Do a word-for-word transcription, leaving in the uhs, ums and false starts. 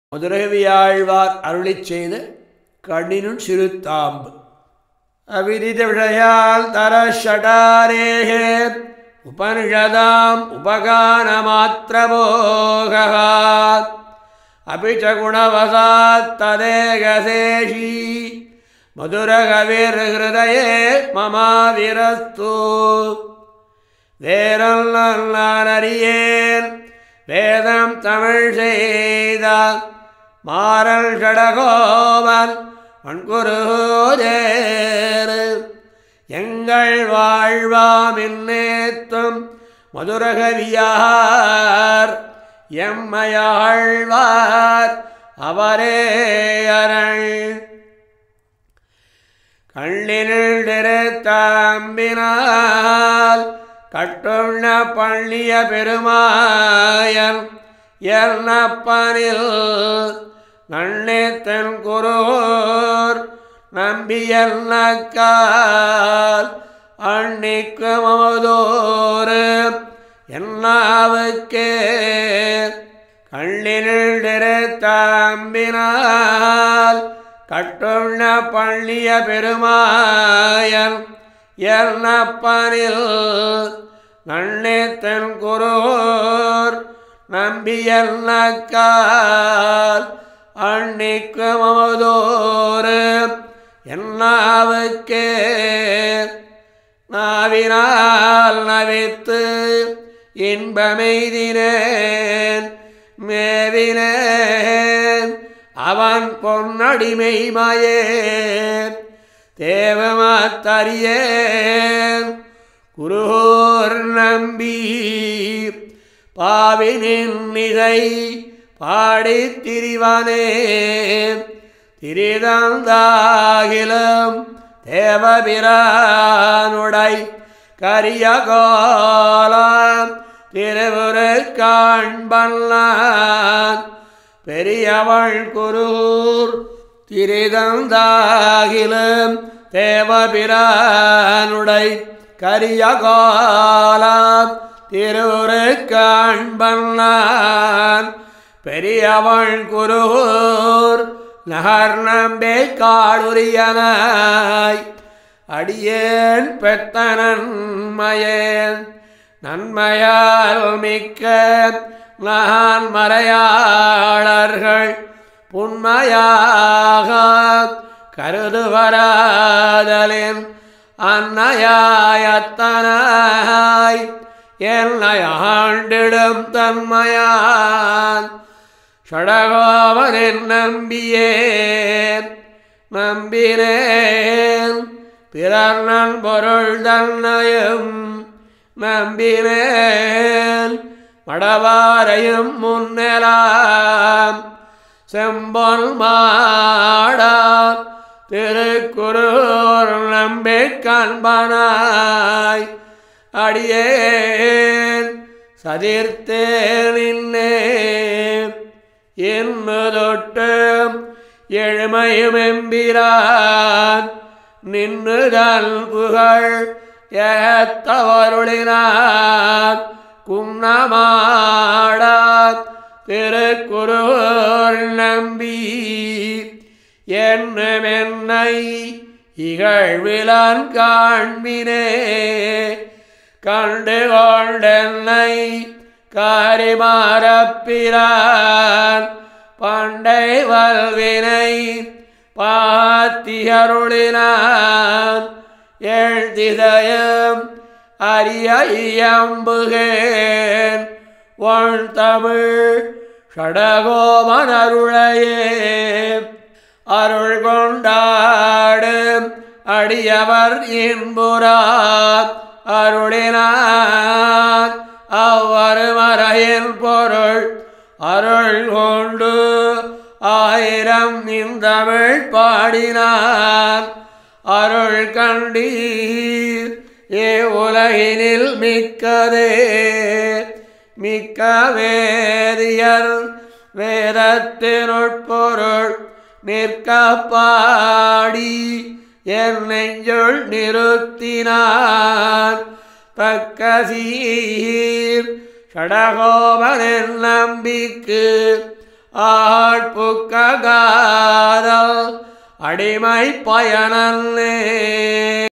மதுரகவியாழ்வார் அருளிச் செய்த கண்ணினுள் சிறுத்தாம்பு. அவிதித விஷயால் தர ஷடாரேகே உபனிஷதாம் உபகான மாத்திரபோகாத் அபிச்ச குணவசாத் ததேகசேஷி மதுரகவிர் ஹிருதயே மமாவிரஸ்து. வேரல் நான் அறியேன் வேதம் தமிழ் செய்த மாறல் ஷடகோபன் வன்குருதேர் எங்கள் வாழ்வாமின்னேத்தும் மதுரகவியார் எம்மையாழ்வார் அவரே அரண். கண்ணினில் திருத்தாம்பினால் கட்டுண்ண பள்ளிய பெருமாயன் எர்ணப்பனில் நன்னித்தன் குருர் நம்பியல்னக்கால் அன்னிக்கு மமதோறு என்னாவுக்கே. கண்ணினில் திருத்தாம்பினால் கட்டுண்ண பள்ளிய பெருமாயன் எர்ணப்பனில் நன்னித்தன் குருர் நம்பியல்னக்கால் அன்னிக்கு மமதோறு என்னாவுக்கே. நாவினால் நவித்து இன்பமெய்தினேன் மேவினேன் அவன் பொன்னடிமை மயேன் தேவமாத்தறியேன் குருகோர் நம்பி பாவினின் நிதை பாடித் திரிவனே. திரிதந்தாகிலும் தேவபிரானுடை கரிய கோலம் திருவுரு காண்பல்லான் பெரியவள் குருகூர். திரிதந்தாகிலும் தேவபிரானுடை கரிய கோலம் திருவுரு காண்பல்லான் பெரியவள் குருகூர். நகர் நம்பே காடுரியனாய் அடியேன் பெத்த நன்மையேன் நன்மையால் மிக்க நான் மறையாளர்கள் புன்மையாக கருதுவராதலின் அன்னையாயத்தனாய் என்னை ஆண்டிடும் தன்மையான் ஷடகோபனின் நம்பியேன் நம்பினேன் பிறர் நன்பொருள் தன்னையும் நம்பினேன் மடவாரையும் முன்னெலாம் செம்பொன் மாடா திருக்குருர் நம்பி காண்பனாய் அடியேன் சதிர்த்தேனின்னே. என்னுதொட்டு எழுமையும் எம்பிரான் நின்னுதல் புகழ் ஏத்தவருளினான் குன்னமாடாத் திருக்குருர் நம்பி என்னமென்னை இகழ்விலான் காண்பினே. கண்டு கொண்டென்னை காரிமாரப்பிரான் பண்டை வல்வினை பாத்தியருளினான் எழுதிதயம் அரிய இயம்புகேன் ஒன் தமிழ் ஷடகோபன் அருளையே. அருள் கொண்டாடும் அடியவர் இன்புறார் அருளினான் அவ்வருமறையின் பொருள் அருள் கொண்டு ஆயிரம் இந்தமிழ் பாடினான் அருள் கண்டீர் ஏ உலகினில் மிக்கதே. மிக்க வேதியர் வேதத்தினுட்பொருள் நிற்க பாடி என் நெஞ்சுள் நிறுத்தினான் தக்க சீர் ஷடகோபனின் நம்பிக்கு ஆட்புக்காதல் அடிமை பயனல்லே.